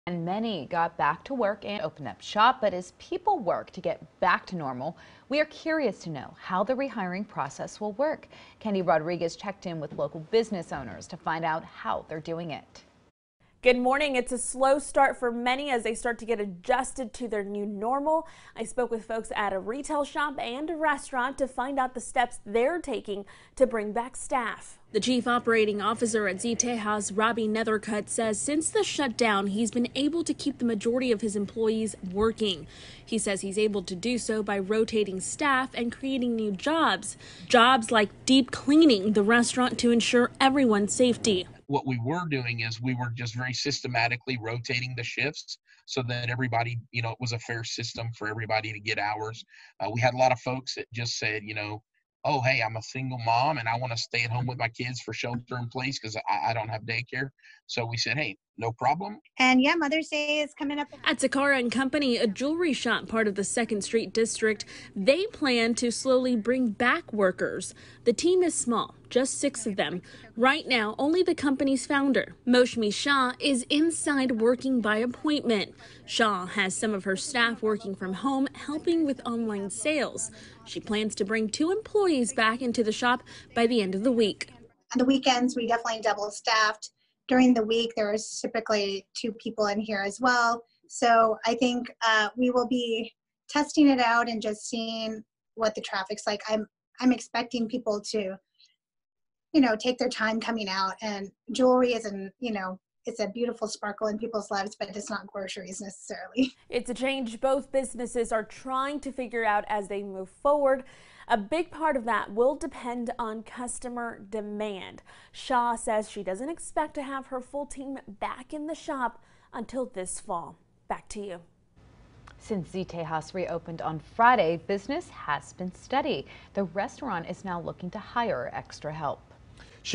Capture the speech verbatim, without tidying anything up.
And many got back to work and opened up shop, but as people work to get back to normal, we are curious to know how the rehiring process will work. Kenny Rodriguez checked in with local business owners to find out how they're doing it. Good morning. It's a slow start for many as they start to get adjusted to their new normal. I spoke with folks at a retail shop and a restaurant to find out the steps they're taking to bring back staff. The chief operating officer at Z Tejas, Robbie Nethercutt, says since the shutdown, he's been able to keep the majority of his employees working. He says he's able to do so by rotating staff and creating new jobs. Jobs like deep cleaning the restaurant to ensure everyone's safety. What we were doing is we were just very systematically rotating the shifts so that everybody, you know, it was a fair system for everybody to get hours. Uh, we had a lot of folks that just said, you know, oh, hey, I'm a single mom and I want to stay at home with my kids for shelter in place because I, I don't have daycare. So we said, hey, no problem. And yeah, Mother's Day is coming up. At Takara and Company, a jewelry shop part of the Second Street District, they plan to slowly bring back workers. The team is small, just six of them. Right now, only the company's founder, Moshmi Shah, is inside working by appointment. Shah has some of her staff working from home, helping with online sales. She plans to bring two employees back into the shop by the end of the week. On the weekends, we definitely double staffed. During the week, there is typically two people in here as well. So I think uh, we will be testing it out and just seeing what the traffic's like. I'm I'm expecting people to, you know, take their time coming out. And jewelry isn't, you know, it's a beautiful sparkle in people's lives, but it's not groceries necessarily. It's a change both businesses are trying to figure out as they move forward. A big part of that will depend on customer demand. Shaw says she doesn't expect to have her full team back in the shop until this fall. Back to you. Since Z Tejas reopened on Friday, business has been steady. The restaurant is now looking to hire extra help.